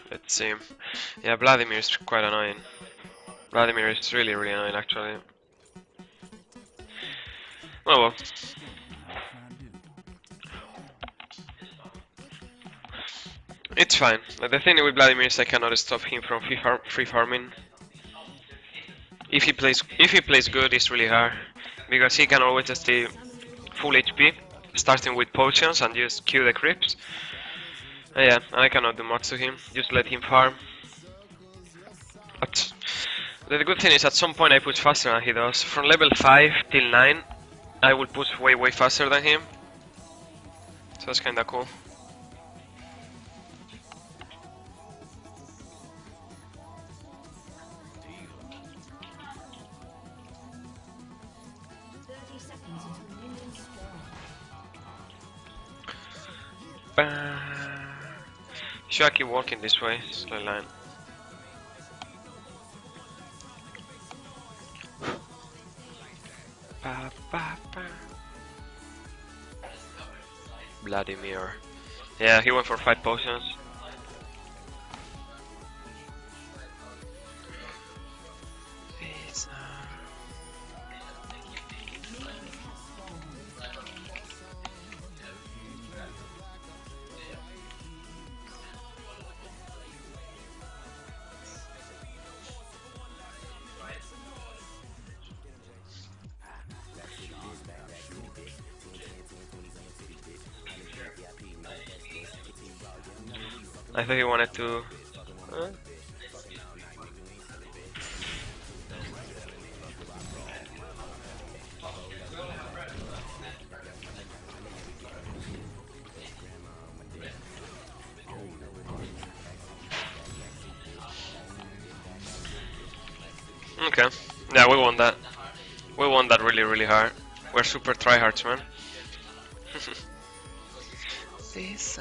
Let's see. Yeah, Vladimir is quite annoying. Vladimir is really annoying actually. Oh well. It's fine. The thing with Vladimir is I cannot stop him from free farming. If he plays good, it's really hard because he can always stay full HP, starting with potions and just kill the creeps. Yeah, I cannot do much to him. Just let him farm. But the good thing is at some point I push faster than he does. From level 5 till 9, I will push way faster than him. So that's kinda cool. Should I keep walking this way? Slow line. Vladimir. Yeah, he went for 5 potions. I thought he wanted to... Okay. Yeah, we won that. We won that really hard. We're super tryhards, man. This side.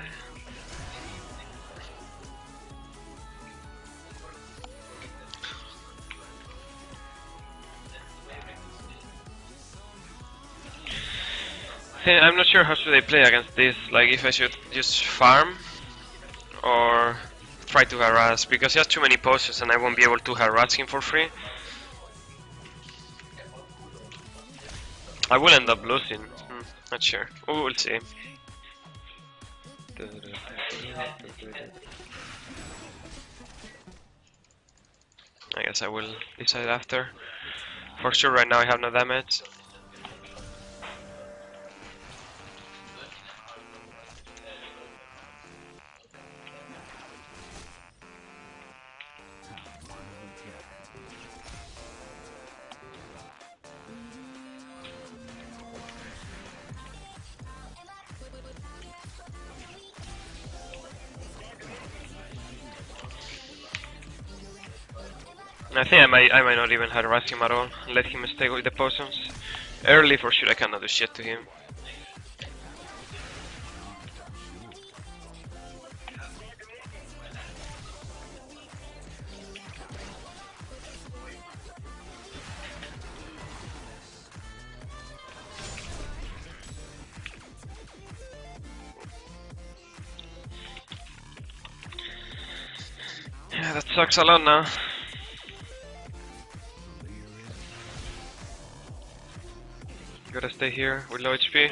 I'm not sure how should I play against this, like if I should just farm or try to harass, because he has too many potions and I won't be able to harass him for free. I will end up losing, not sure, we will see. I guess I will decide after. For sure right now I have no damage. I think I might not even harass him at all. Let him stay with the potions. Early for sure I cannot do shit to him. Yeah, that sucks a lot now. Gotta stay here with low HP.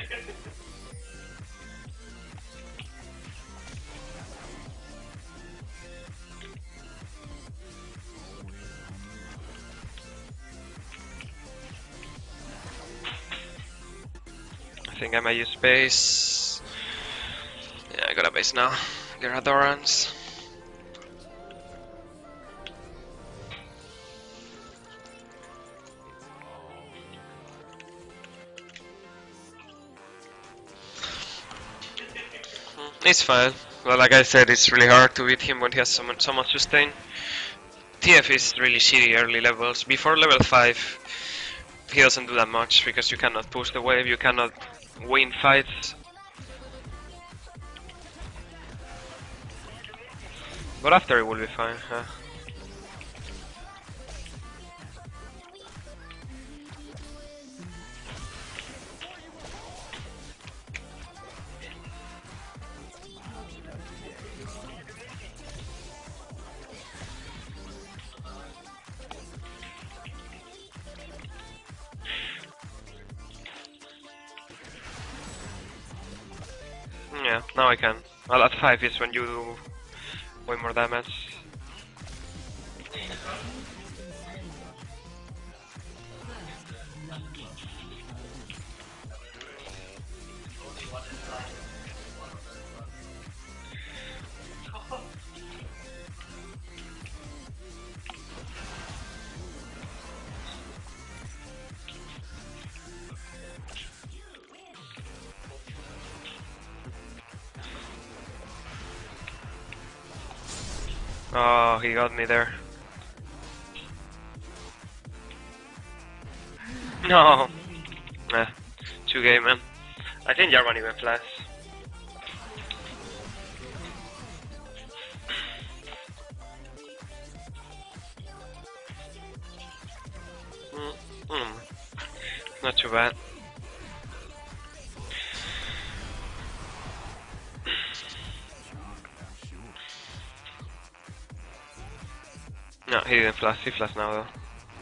I think I might use base. Yeah, I got a base now. Gyarados. It's fine. Well, like I said, it's really hard to beat him when he has so much sustain. TF is really shitty early levels. Before level 5, he doesn't do that much because you cannot push the wave, you cannot win fights. But after it will be fine. Yeah, now I can. Well, at 5 is when you do way more damage. Oh, he got me there. No! Eh, 2 game, man. I think Jarvan even flash. Mm, mm. Not too bad. No, he didn't flash. He flashed now though.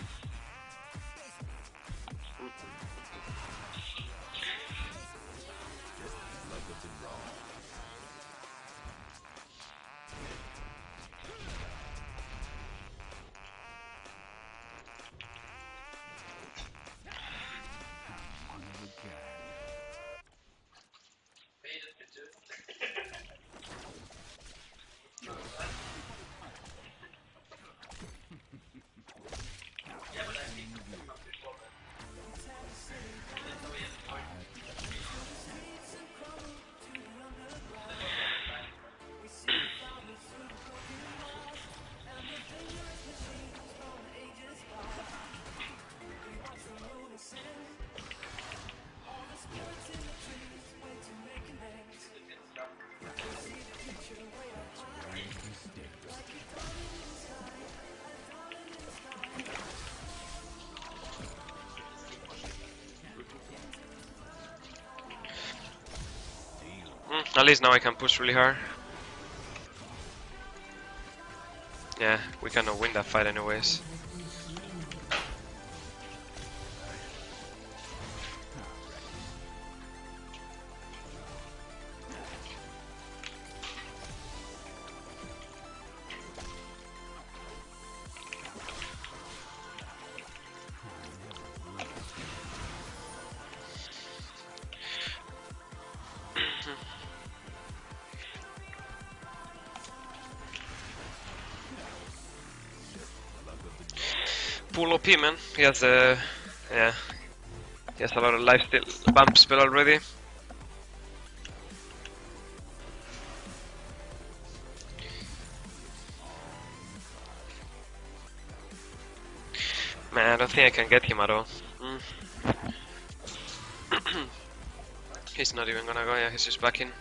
At least now I can push really hard. Yeah, we cannot win that fight anyways. Pull OP, man. He has yeah, he has a lot of life still bump spell already. Man, I don't think I can get him at all. He's not even gonna go, yeah, he's just backing.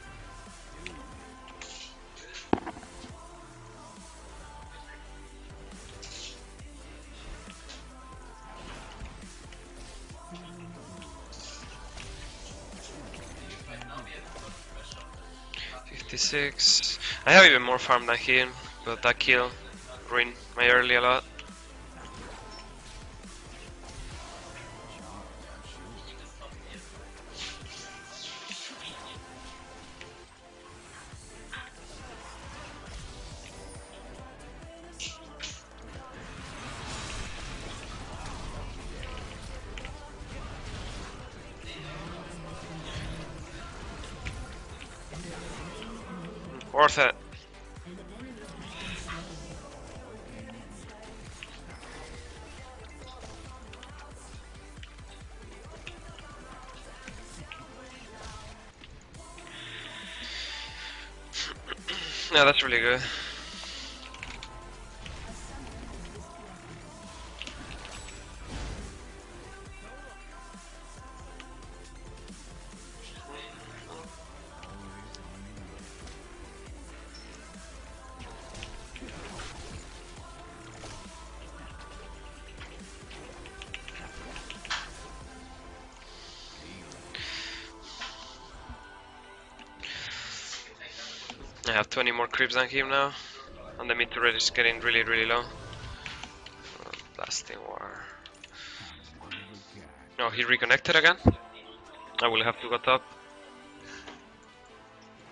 I have even more farm than him, but that kill ruined my early a lot. Worth it. Yeah, that's really good. I have 20 more creeps than him now, and the mid turret is getting really, really low. Blasting war. No, he reconnected again. I will have to go top.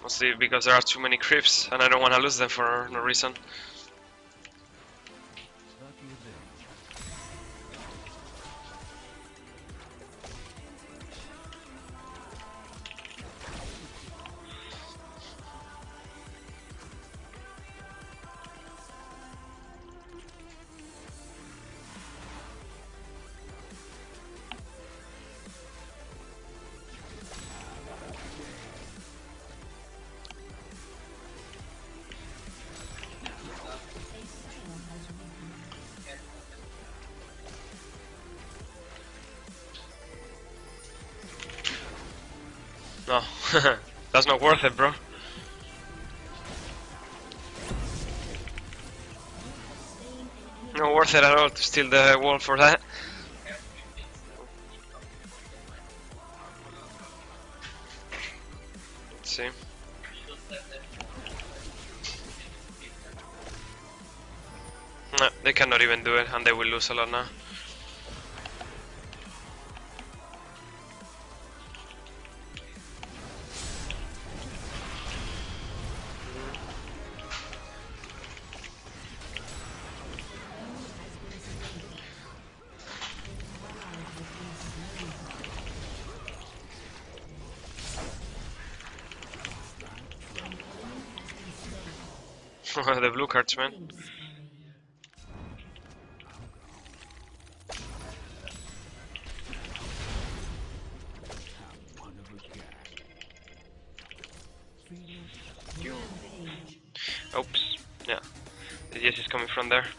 Mostly because there are too many creeps and I don't want to lose them for no reason. No, that's not worth it, bro. Not worth it at all to steal the wall for that. Let's see. No, they cannot even do it and they will lose a lot now. The blue cards, man. Oops. Yeah. The DS is coming from there.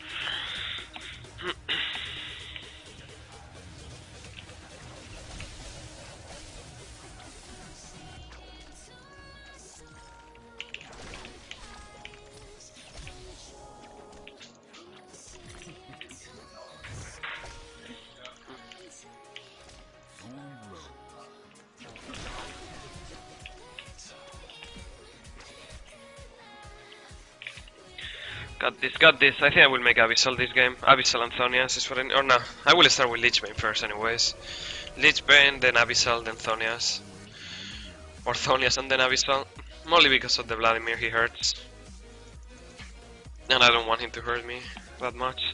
Got this. I think I will make Abyssal this game. Abyssal and Thonias is what or no. I will start with Lichbane first anyways. Lichbane, then Abyssal, then Thonias. Or Thonias and then Abyssal. Mostly because of the Vladimir, he hurts. And I don't want him to hurt me that much.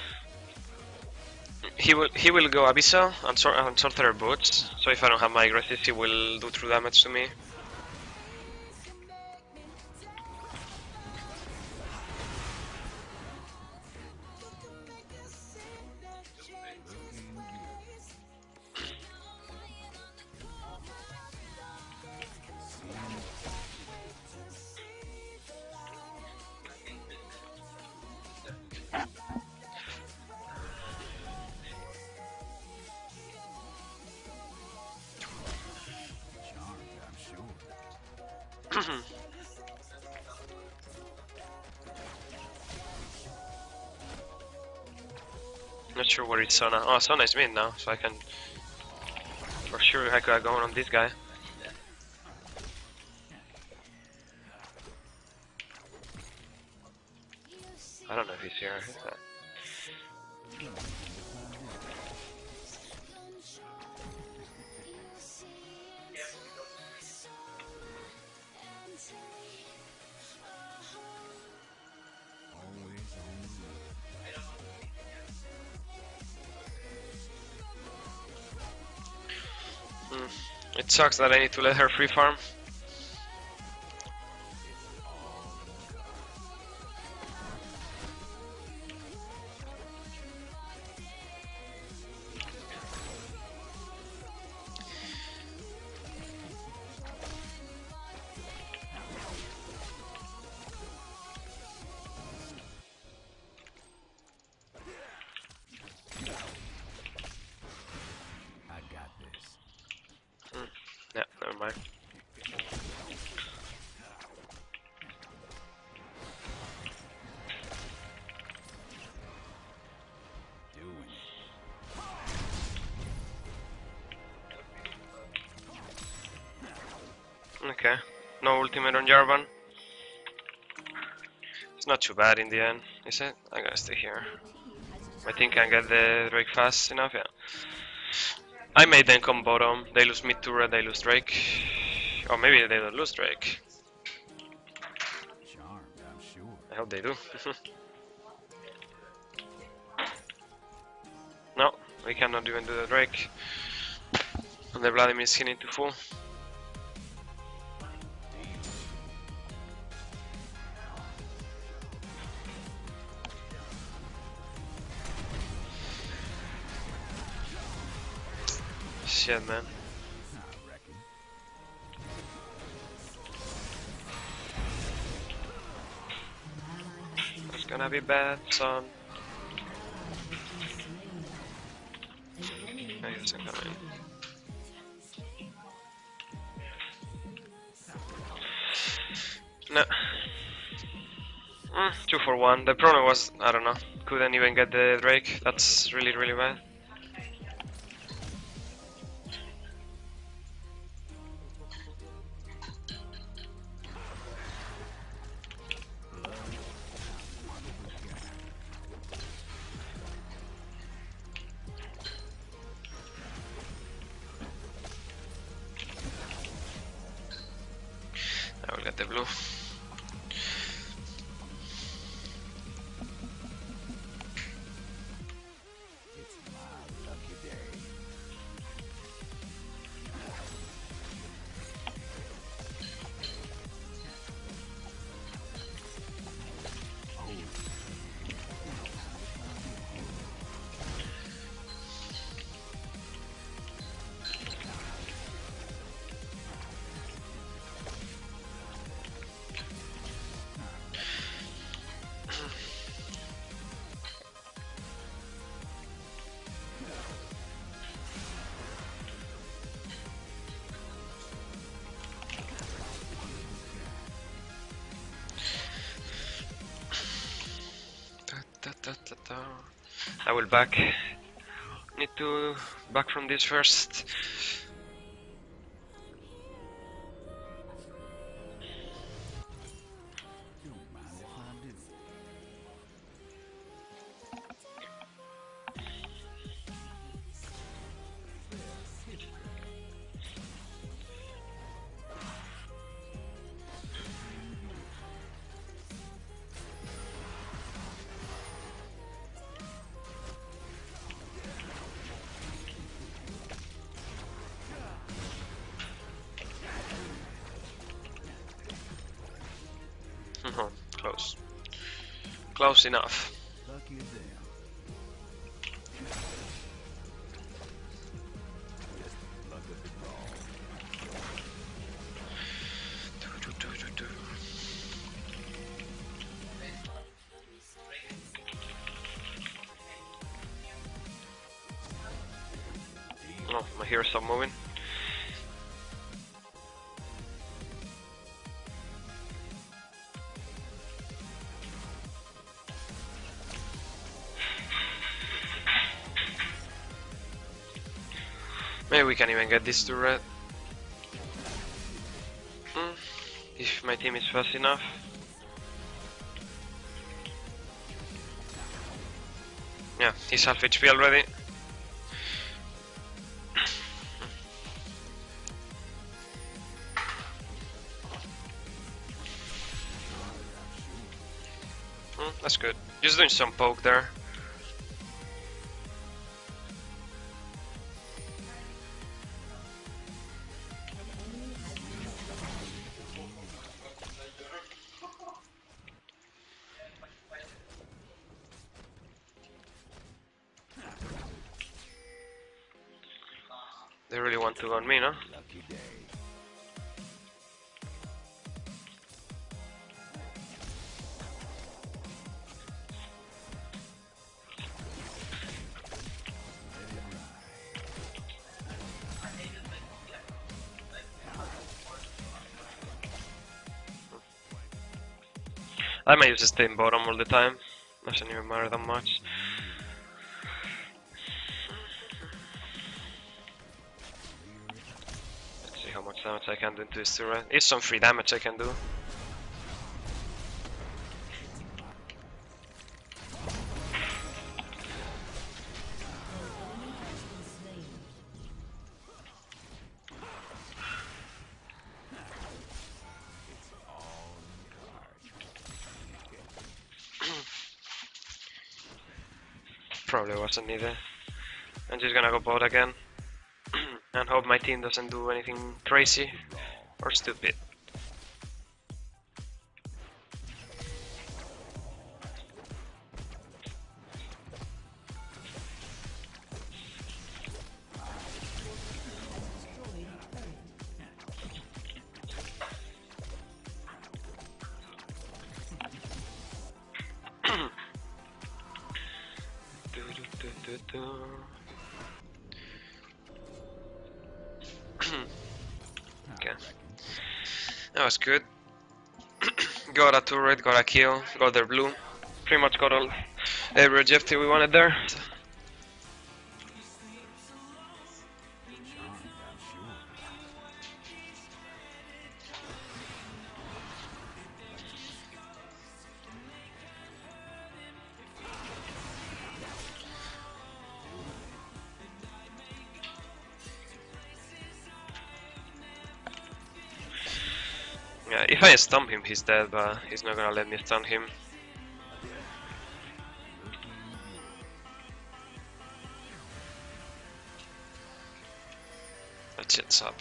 He will go Abyssal and Sorcerer Boots. So if I don't have my aggressive, he will do true damage to me. Not sure where it's Sona. Oh, Sona is mid now, so I can for sure I could go on this guy. I don't know if he's here. It sucks that I need to let her free farm. Yeah, never mind. Okay, no ultimate on Jarvan. It's not too bad in the end, is it? I gotta stay here. I think I get the Drake fast enough, yeah. I made them come bottom. They lose mid turret, they lose Drake. Or maybe they don't lose Drake. I hope they do. No, we cannot even do the Drake. And the Vladimir is hitting to full. Shit, man. It's gonna be bad, son. No, he doesn't come in. No. 2 for 1. The problem was, I don't know, couldn't even get the Drake. That's really, really bad. I will get the blue. I will back. Need to back from this first. Close. Close enough. Oh, my heroes stop moving. Maybe we can even get this to red. If my team is fast enough. Yeah, he's half HP already. That's good. Just doing some poke there. They really want to go on me, no? I might use the same bottom all the time. Doesn't even matter that much. Let's see how much damage I can do into this turret. There's some free damage I can do. probably wasn't needed. I'm just gonna go bot again and hope my team doesn't do anything crazy or stupid. Okay, that was good. Got a turret, got a kill, got their blue. Pretty much got all every objective we wanted there. Yeah, if I stomp him, he's dead, but he's not gonna let me stun him. That shit's up.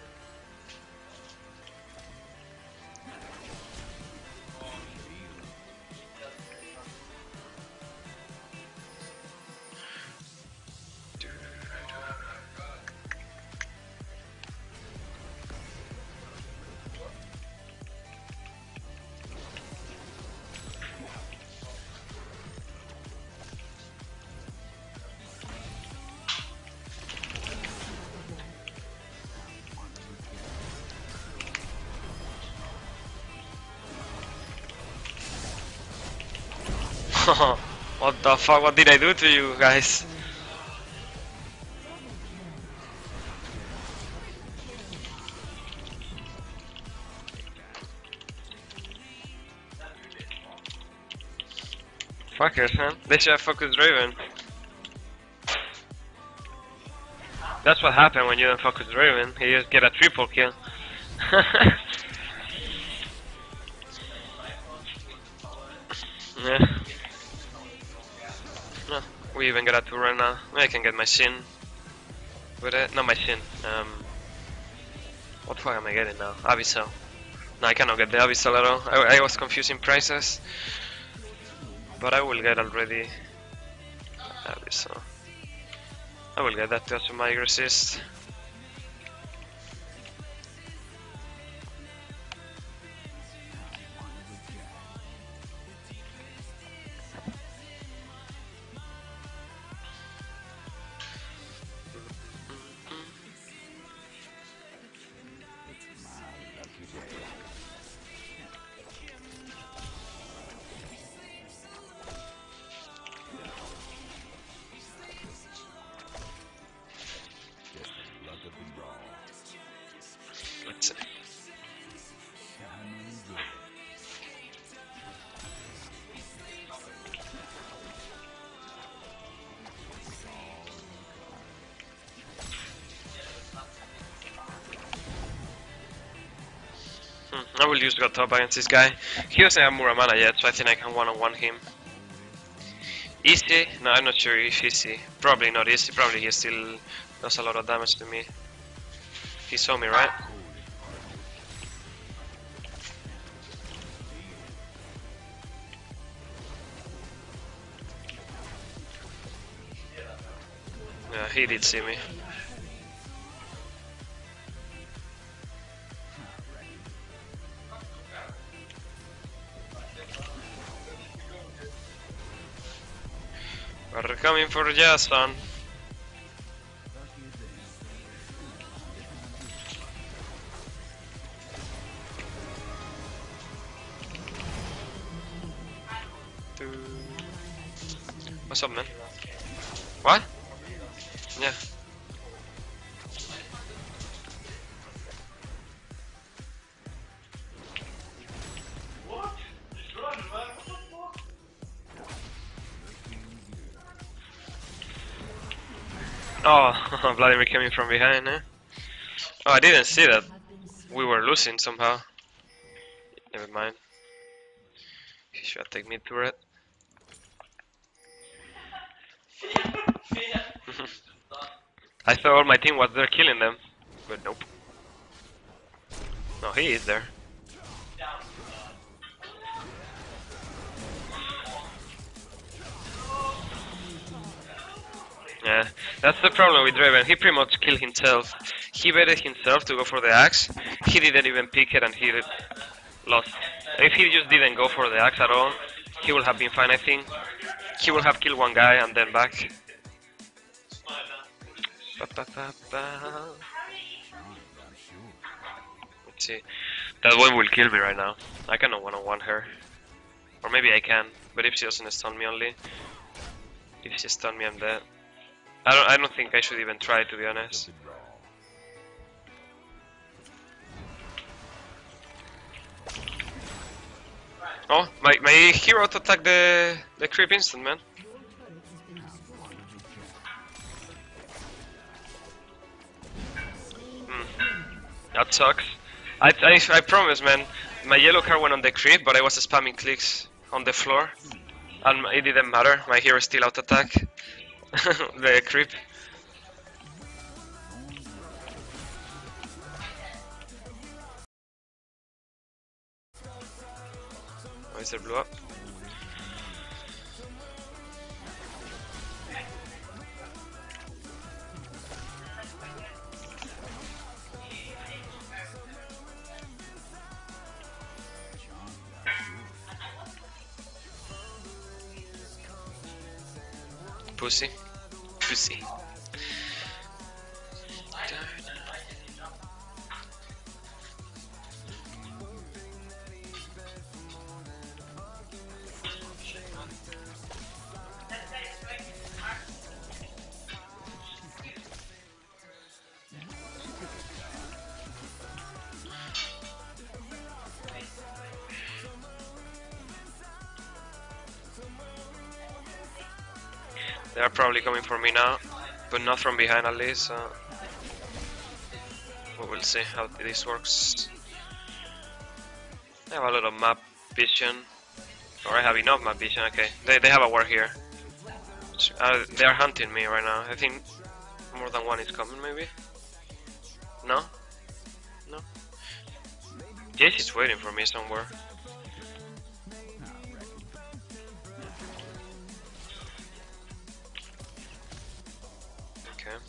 What the fuck, what did I do to you guys? Fuckers, man. They should have focused Raven. That's what happened when you don't focus Raven. You just get a triple kill. Yeah. No, we even got a 2 right now. I can get my Shin with it. Not my Shin. What the fuck am I getting now? Abyssal. No, I cannot get the Abyssal at all. I was confusing prices. But I will get already Abyssal. I will get that to automatic resist. Let's see. I will use God top against this guy. He doesn't have Muramana yet, so I think I can one-on-one him. Easy? No, I'm not sure if easy. Probably not easy, probably he still does a lot of damage to me. He saw me, right? Yeah, he did see me. We're coming for Jason. What's up, man? What? Yeah. Oh, Vladimir coming from behind, eh? Oh, I didn't see that. We were losing somehow. Never mind. He should take mid turret. I thought all my team was there killing them, but nope. No, he is there. Yeah, that's the problem with Draven. He pretty much killed himself. He baited himself to go for the axe. He didn't even pick it and he lost. If he just didn't go for the axe at all, he would have been fine, I think. He would have killed one guy and then back. Let's see. That one will kill me right now. I cannot one-on-one her. Or maybe I can, but if she doesn't stun me only. If she stun me, I'm dead. I don't think I should even try, to be honest. Oh, my hero to attack the creep instant, man. That sucks. I promise, man. My yellow card went on the creep, but I was spamming clicks on the floor, and it didn't matter. My hero still out attack the creep. Oh, is there blue up? Pussy. Pussy. They are probably coming for me now, but not from behind at least. We will see how this works. I have a lot of map vision, or I have enough map vision. Okay, they have a war here. They are hunting me right now. I think more than one is coming, maybe. No, no. Jace is waiting for me somewhere. Okay.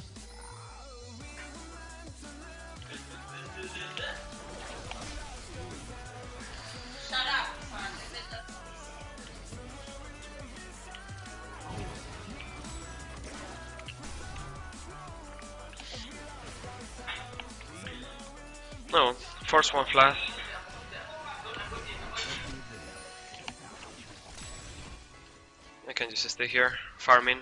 No, force one flash. I can just stay here, farming.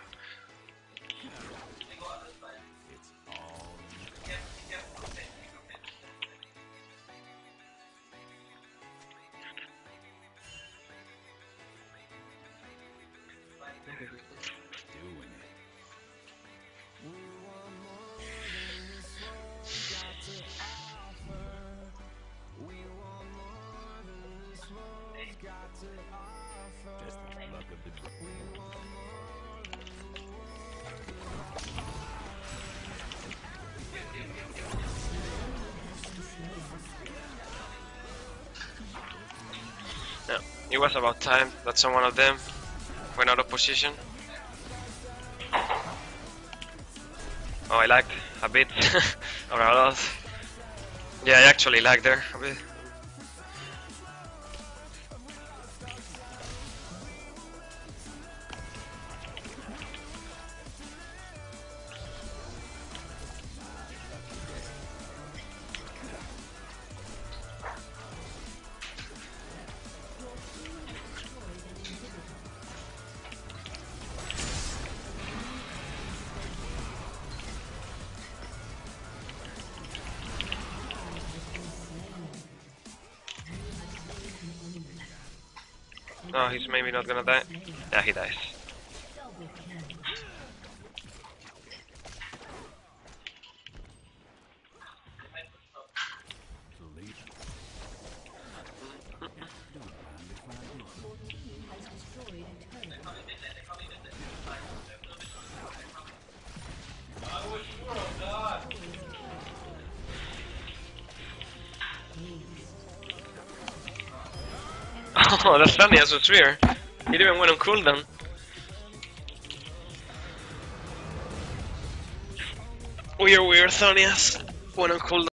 Yeah, it was about time that someone of them went out of position. Oh, I lagged a bit, or a lot. Yeah, I actually lagged there a bit. Oh, he's maybe not gonna die. Yeah, he dies. Oh, the Thanias was weird. He even went on cooldown. Weird Thanias. Went on cooldown.